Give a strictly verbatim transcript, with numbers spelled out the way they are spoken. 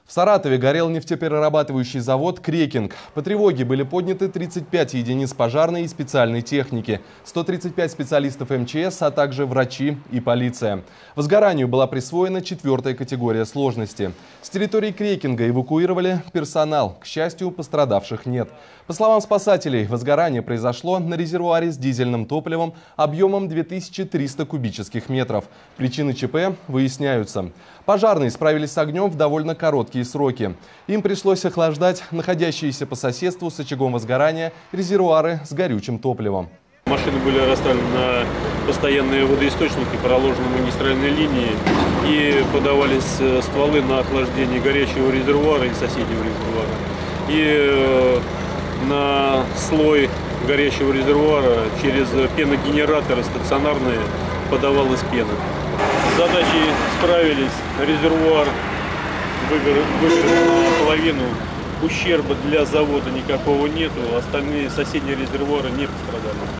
В Саратове горел нефтеперерабатывающий завод «Крекинг». По тревоге были подняты тридцать пять единиц пожарной и специальной техники, сто тридцать пять специалистов эм че эс, а также врачи и полиция. Возгоранию была присвоена четвертая категория сложности. С территории «Крекинга» эвакуировали персонал. К счастью, пострадавших нет. По словам спасателей, возгорание произошло на резервуаре с дизельным топливом объемом две тысячи триста кубических метров. Причины ЧП выясняются. Пожарные справились с огнем в довольно короткие сроки. Им пришлось охлаждать находящиеся по соседству с очагом возгорания резервуары с горючим топливом. Машины были расставлены на постоянные водоисточники, проложены магистральные линии, и подавались стволы на охлаждение горячего резервуара и соседнего резервуара. И на слой горячего резервуара через пеногенераторы стационарные подавалась пена. С задачей справились, резервуар выгорел наполовину, ущерба для завода никакого нету, остальные соседние резервуары не пострадали.